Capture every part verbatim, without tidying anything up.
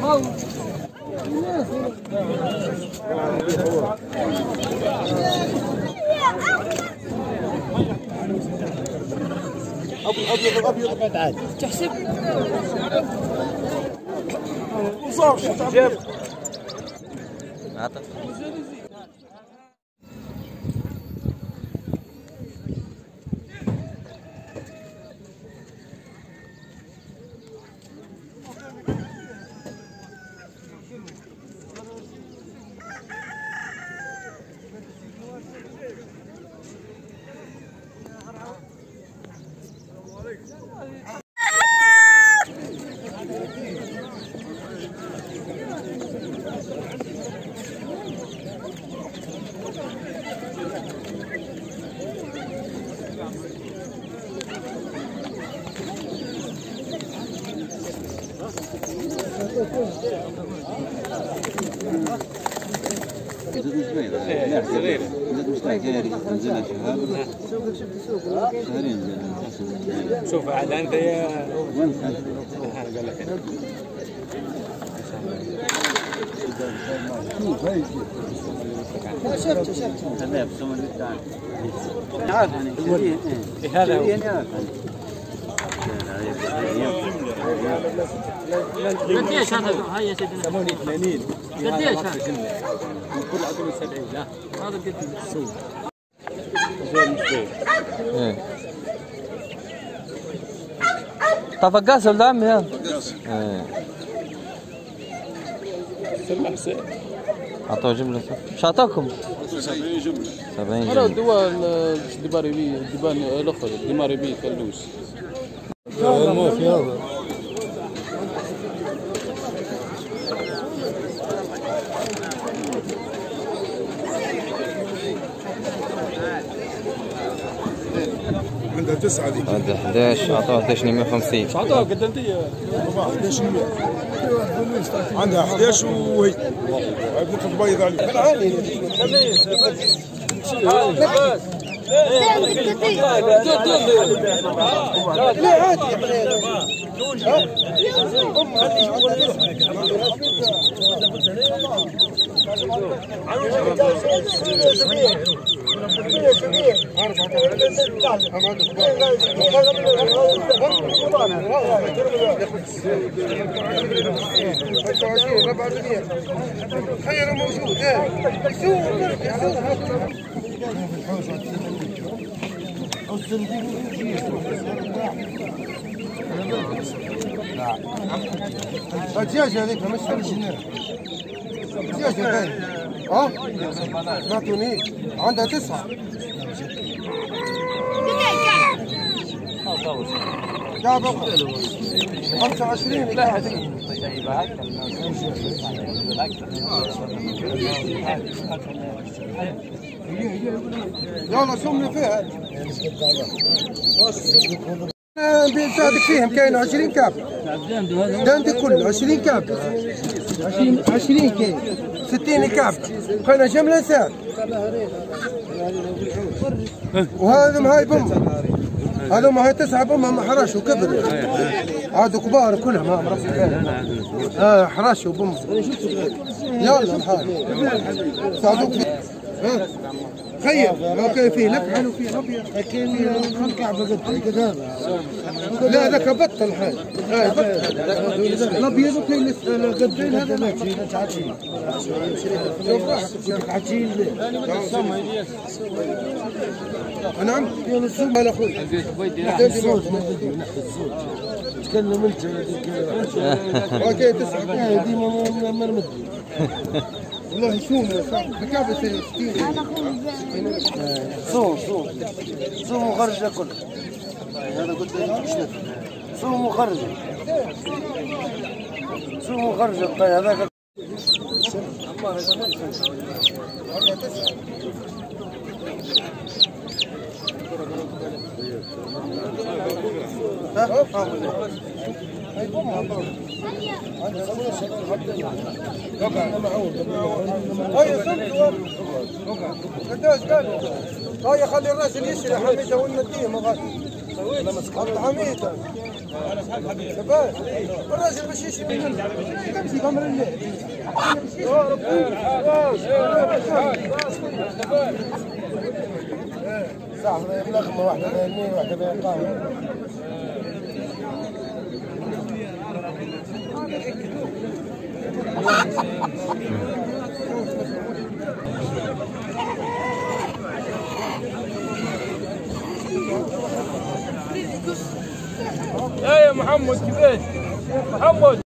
ابيض ابيض ابيض عادي تحسب وصار جاب شوف عاد انت يا وين قال لك شفت شفت هذا بسم الثاني عارف هذا هو قديش هذا هاي يا سيدنا ثمانية وثمانين قديش هذا كل عدد سبعين لا هذا قد السوق طب فقاس ولد عمي ها؟ فقاس ايه سمع حسين اعطوه جملة مش اعطاكم؟ سبعين جملة سبعين جملة هذا الدواء ديباري بي ديبان الاخر ديماري بي فلوس ما في هذا عندها تسعة دي هذا احد عشر اعطوه احد عشر مية وخمسين مش عطاها قد انت احد عشر مية عندها احد عشر وهي بدك تبيض عليه لا عادي خير موجود الدجاجة هذيك مش هنا الدجاجة ثاني ها؟ سمعتوني عندها تسعة كعب خمسة وعشرين لا يلا سمني فيها بيساعدك فيهم كاين عشرين كاب دندي كله عشرين كاب عشرين كاين ستين كاب كاين جملة ساعة وهذا هاي بم هذا ما هي تسعة بم ما حراش وكبر عادوا كبار كلهم ما مرسل اه حراش وبم يلا الحال ساعدوك خير ما كان فيه لفحل وفيه ابيض كاين خلق بقد لا ذاك بطل حال الابيض وكاين قدين هذا لا نعم يلا السوق على اخوي تكلم انت اوكي تسعه ديما مرمد والله شوف بكابة ستين صوم صوم صوم وخرج كله هذا قلت لك صوم وخرج صوم وخرج هذاك هاي خلي الراجل يشري حميده والنديه ما غادي حميده الراجل باش يشري كمشي كامل الليل صح بلغمه واحده بها يمين واحده بها قاهوه ايه يا محمد كيفاش؟ محمد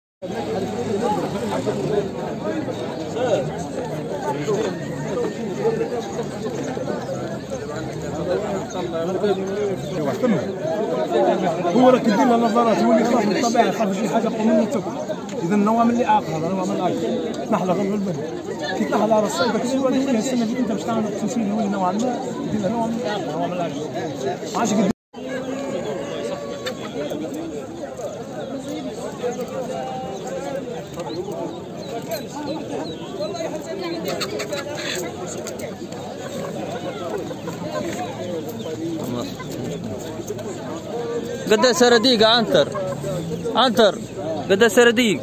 هو راك دير له نظرات هو اللي يخاف من الطبيعه يخاف شي حاجه قوم منه تاكل اذا النوع من اللي عاقل هذا نوع من العاقل تنحلى غير بالبن كي تنحلى على الصيد داك الشيء يولي فيه السنه اللي انت باش تعمل تمشي له نوعا ما دير له نوع من العاقل نوع من العاقل ما عادش قد قد سرديق عنتر عنتر قد سرديق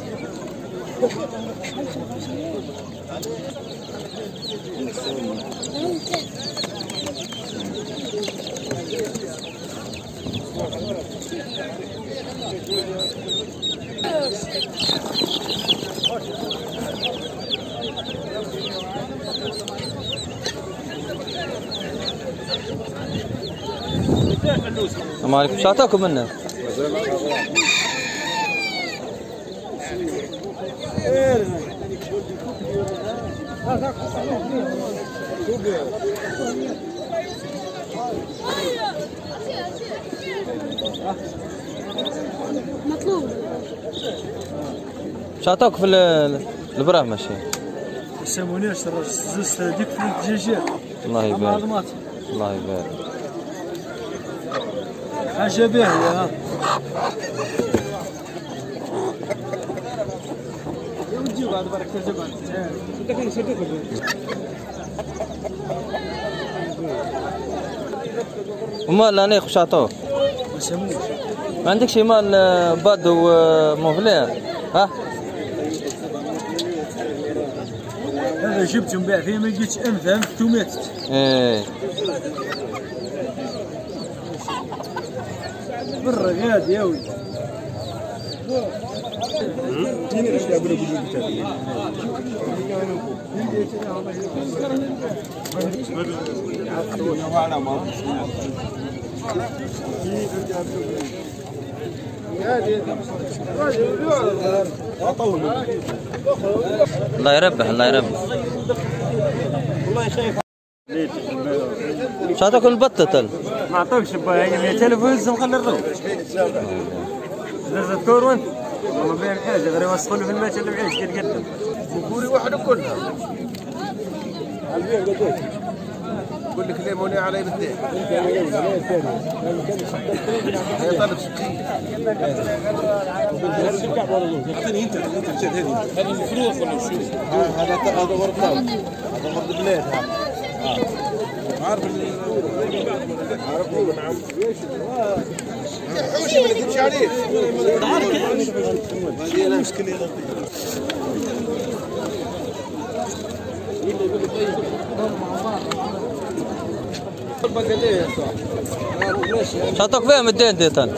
السلام عليكم. شو اعطاكم منه؟ مطلوب. شو اعطاكم في البراه ماشي؟ ما سمونيش ترى زوز ديك في الدجاجات. الله يبارك. الله يبارك. حاجه باهيه ها. وتجيب هذا برك تجيب انت. ومال انا خش عطوه. ما سموش. ما عندك شي مال باد وموفلير ها؟ هذا جبت نبيع فيه ما لقيتش ام فهمت وماتت. ايه برا غادي يا ولد. الله يربح الله يربح. شو عطاك البطة؟ ما عطوكش با هي تليفون نخلي الروح. زاد كور وانت ما بين حاجه غير يوصلوا في الماتش اللي بعيش قد قدم. بكوري واحد كلها. كل لك ليموني علي بالدين. هي طالب سكين. اعطيني انت انت مشيت هذه هذه الفروخ ولا شو؟ هذا هذا ورد هذا ورد بلاد هذا. عارف عارفه نعم. حوشي ما نكذبش عليك. هذه مشكله. شو عطاك فيها مدين ديتان؟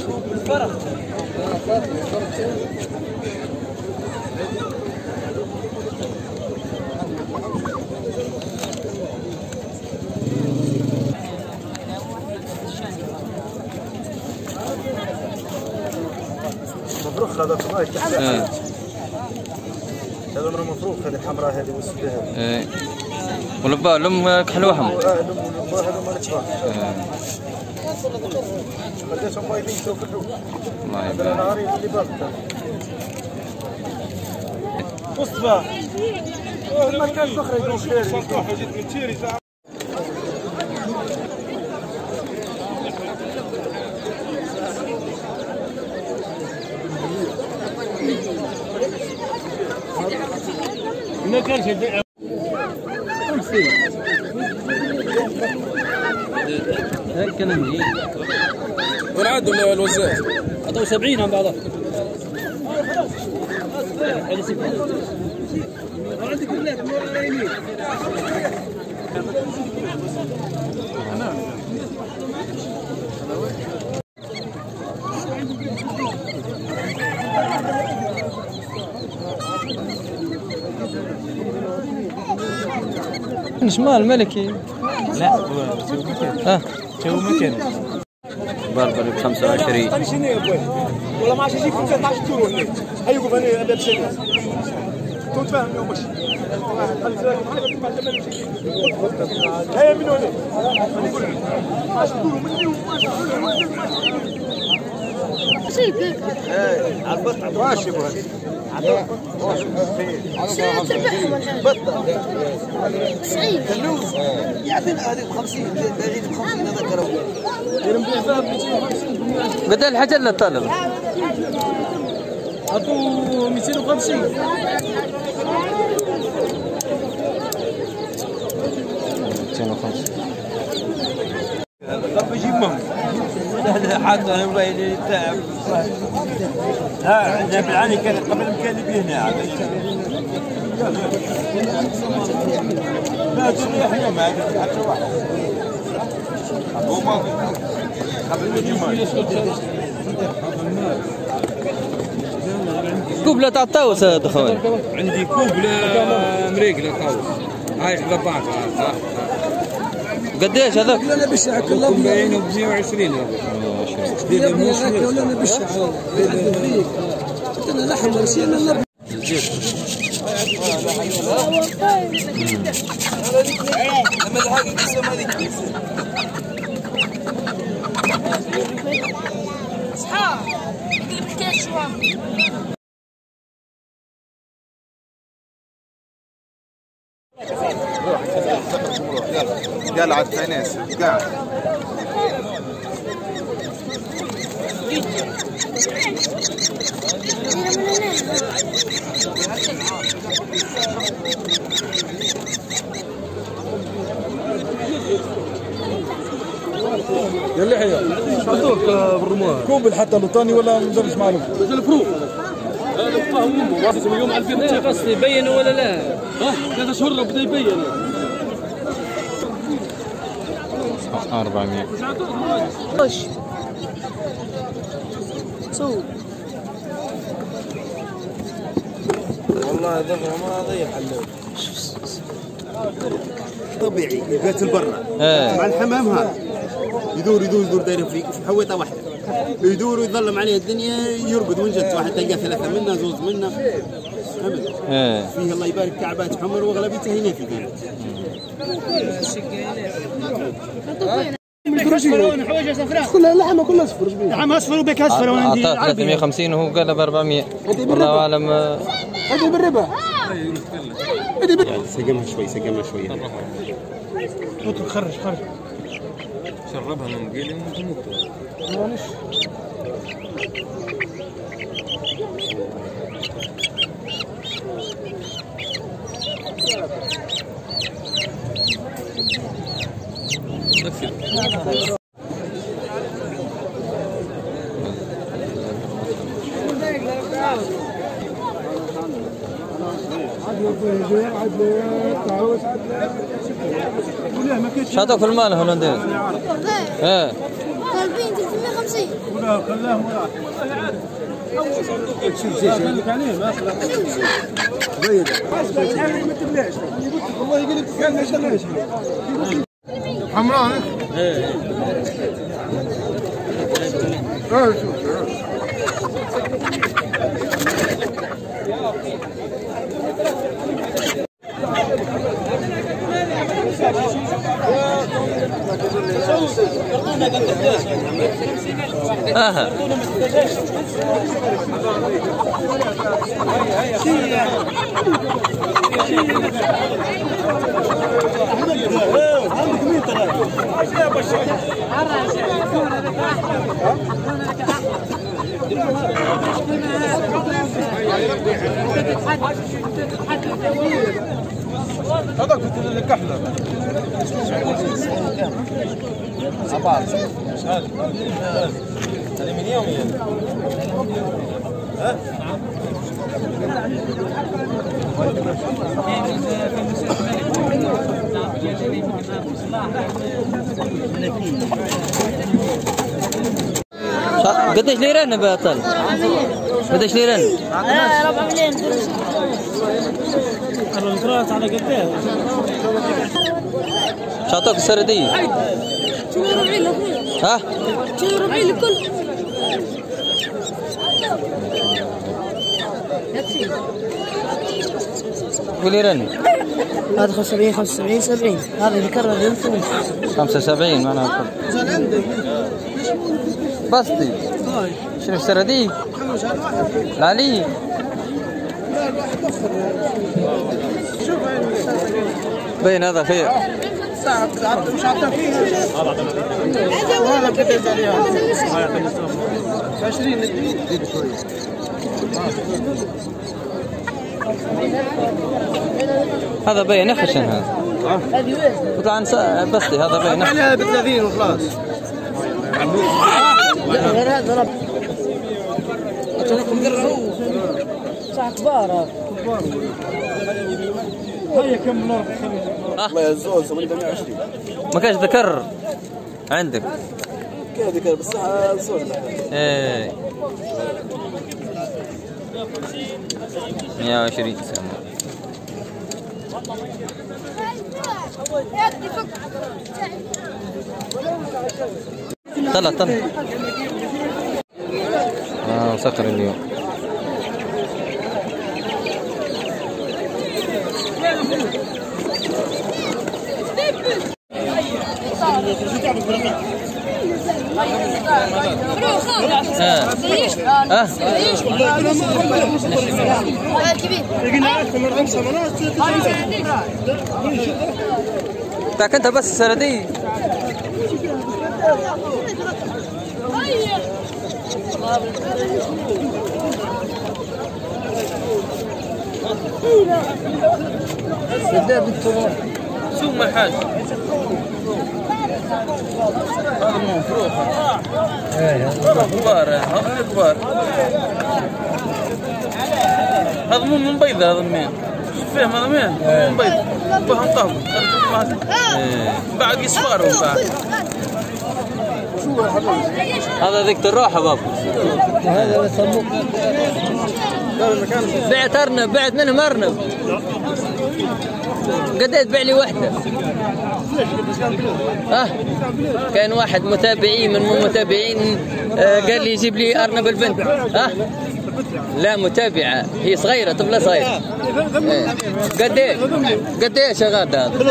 مبروك هذا صغير تحت. ايه هذا مرة مفروض هذه الحمراء هذه والسوداء. ايه ولبا لم كحلو احمر. اه لم هذا ما نتباع. ايه خليتهم بايدين يشوفوا. الله هذا يبارك. نهاري اللي باغته. مصطفى ما كان فخر يقول خير. جيت من تيري ما كانش يبيع هيك كان نجي. ونعدوا الوزان عطوا سبعين عن بعضها. شمال الملكي. لا ها تو مكان بربري ب خمسة وعشرين. والله ما عادش يجيك في ثلاثة عشر تورو هنا هيوقف هنا هذا الشيء كنت فاهم اليوم ماشي هيا من هنا عشر تورو من اليوم شيء كيك عبط عباش يبغى شيء تربحهم الحين تسعين يعطينا هذه ب خمسين باغيين ب خمسين هذا كرم بدل الحاجة اللي طلب عطوا مئتين وخمسين. مئتين وخمسين. طب يجيب مهم حتى انا وباين تعب. لا عندنا بالعاني كان قبل كان هنا لا تريح احنا ما حتى واحد هما قبل ما يجي كوبلة تاع الطاوس هذا خويا. عندي كوبلة مريقلة طاوس هاي حدا باعها قديش هذاك؟ ولا بالشعر كله باينه ب مئة وعشرين هذا ولا بالشعر فيك قلنا لحم رسينا النبي لما الحاجة قسم هذيك صحاب قلب الكاس شوام قال على التناس قاعد يا اللحية عطوك بالرمان كوبل حتى لوطاني ولا مدرس معلوم الفروق هذا فهم واحد اليوم ألفين انت قصدي يبينوا ولا لا؟ ها ثلاثة شهور بدا يبين أربعمية. خش صوت والله هذا ما ضيع حلو طبيعي يقاتل برا مع الحمام هذا يدور يدور يدور داير في في حويطه واحده يدور ويظلم عليه الدنيا يرقد من جد واحد تلقى ثلاثه منا زوز منا فهمت؟ ايه فيه الله يبارك كعبات حمر واغلبيتها هنا في كانت كلها لحمه كلها صفر لحم اصفر وبيك اصفر وانا عندي أعطاه ثلاثمية وخمسين وهو قال ب أربعمية. والله أعلم. هذه بالربا سقمها شوي سقمها شوي خرج خرج شربها من قيل تموت شاتوك في المال هولنديز. ايه طالبين ثلاثمية وخمسين ولا خلاه والله يقول كان ما شلاش حمراء ايه اه شوف اها هذاك مثل الكحله أربعة هذه من يوم ها قديش ليران باطل؟ قديش ليران؟ لا ربع مليون. الكرات على قديه؟ شاطوك السردية؟ شنو ربعين لكل؟ ها؟ شنو ربعين لكل؟ قولي رن. هذا خمسة وسبعين خمسة وسبعين سبعين هذا اللي كرر ينفذ خمسة وسبعين معناها بسطي شنو السردي؟ العلي بين هذا خير مش عطى فيها وهذا كتب عليها عشرين هذا بين خشن هذا بطلع عن بسطي هذا بين عليها ب ثلاثين وخلاص غير هذا رب ساعة كبار هيا كم نور والله يا زوز ثمانية وعشرين ما كانش ذكر عندك كان ذكر بس زوز ايه مية وعشرين سنة طلع طلع اه صقر اليوم اه تاك انت بس سردي شو ما حاج هذا مو مفروض هذا كبار هذا كبار هذا مو من بيض هذا منين شوف فيهم هذا منين من بيض فهم طهو بعد يصفاروا بعد هذا ذيك الروحه بابا هذا صندوق بعت ارنب بعت منهم ارنب قديت تبيع لي وحده اه كان واحد متابعي من مو متابعين آه قال لي يجيب لي ارنب البنت اه لا متابعه هي صغيره طفله صغيره ايه. قديش قديش يا غاد هذا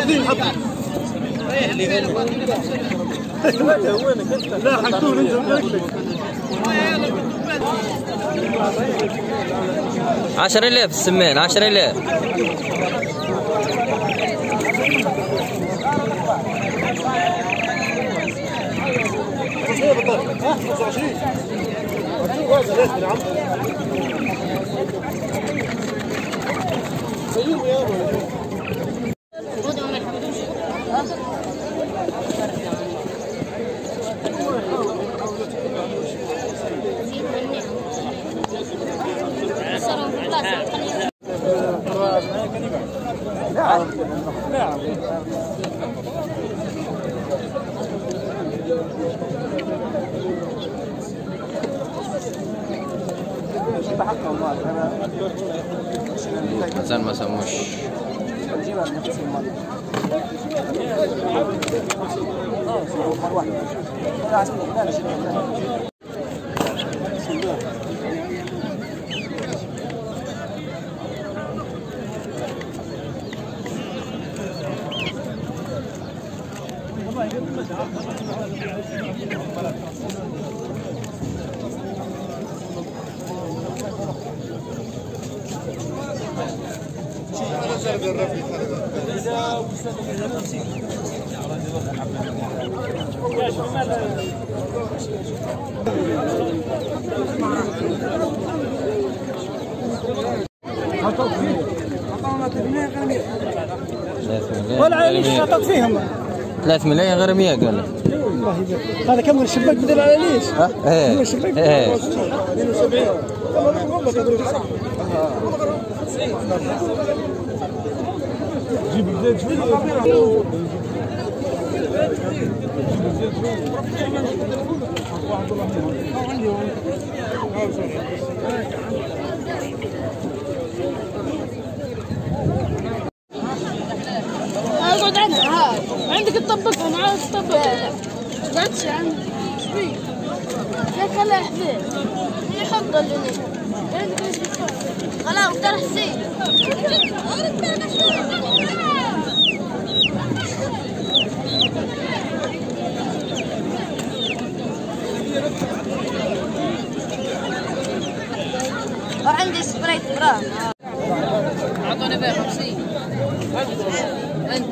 لا حكون انت عشرة آلاف السمان عشرة آلاف زين ما سموش ولا عايش خطط فيهم ثلاث ملايين غير مية قال لك. هذا كم الشباك بدل على ليش؟ ها؟ ايه الشباك ايه اثنين وسبعين جيب الزيت شوي اقعد عنها هاي عندك تطبقها انا عاوز تطبقها قعدتش عندك ايش فيك؟ يا خلها حبيب يحط اللي خلاص ترى حسين وعندي سبرايت بران اعطوني بيه خمسين انت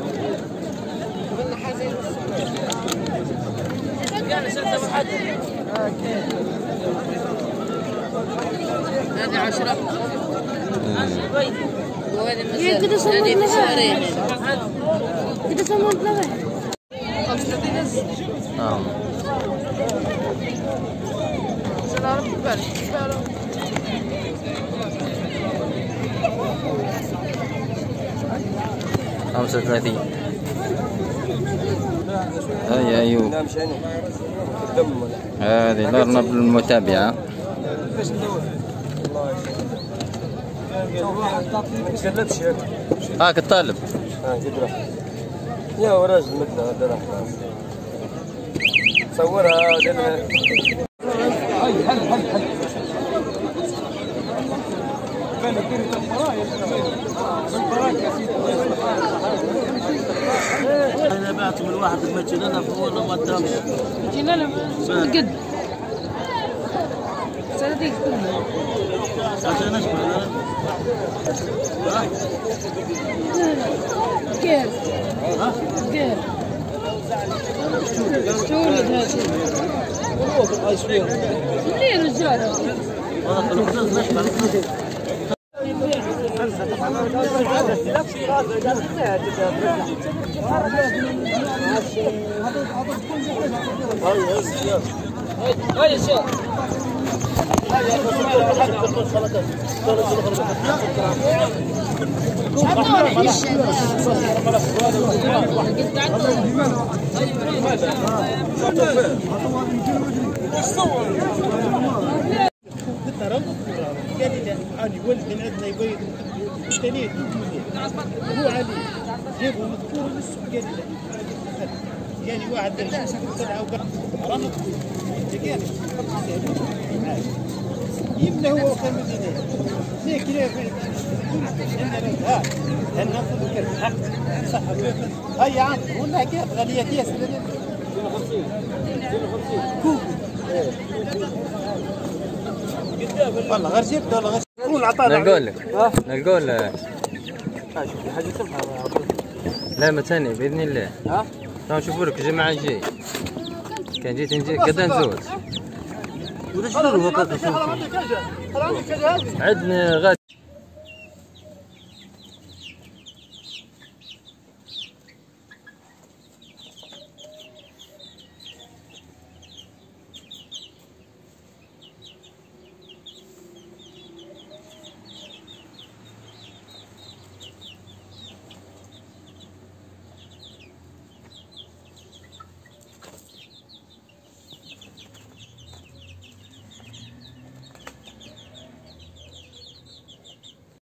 هذه عشرة وهذه مثل كده صورت كده صورت لها خمسة بس اه سلام بالك سلام خمسة وثلاثين. هاي أيوب هذه الأرنب المتابعة. هاك الطالب يا ورجل مثل هذا صورها هاي هل هل هل انا بعت من واحد المجنونه فوق ما تدامش جنانا قد صديق عشان اشبه كيف ها كيف شو ولد هذا ليه رجال هاي الشيخ علي ولد من عندنا يبيض الثاني هو علي جابه مذكور للسوق قال يعني واحد طلع رمض يمنا هو كان مدينه زي كذا ها هل ناخذ الكلب صح هاي عام ولا كيف غاليه كيس والله غير جبت والله غير قول عطانا نقول لك نقول حاجه تنفع لا ما ثاني باذن الله. ها نشوفوا لك الجمعه الجاي كان جيت نجي كذا نزود وش هو عندنا غادي